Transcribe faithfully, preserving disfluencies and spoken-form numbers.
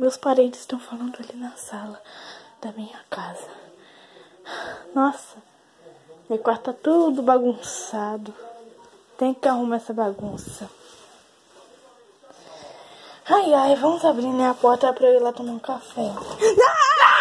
Meus parentes estão falando ali na sala da minha casa. Nossa, meu quarto tá tudo bagunçado. Tem que arrumar essa bagunça. Ai, ai, vamos abrir, né, a porta pra eu ir lá tomar um café. Ah!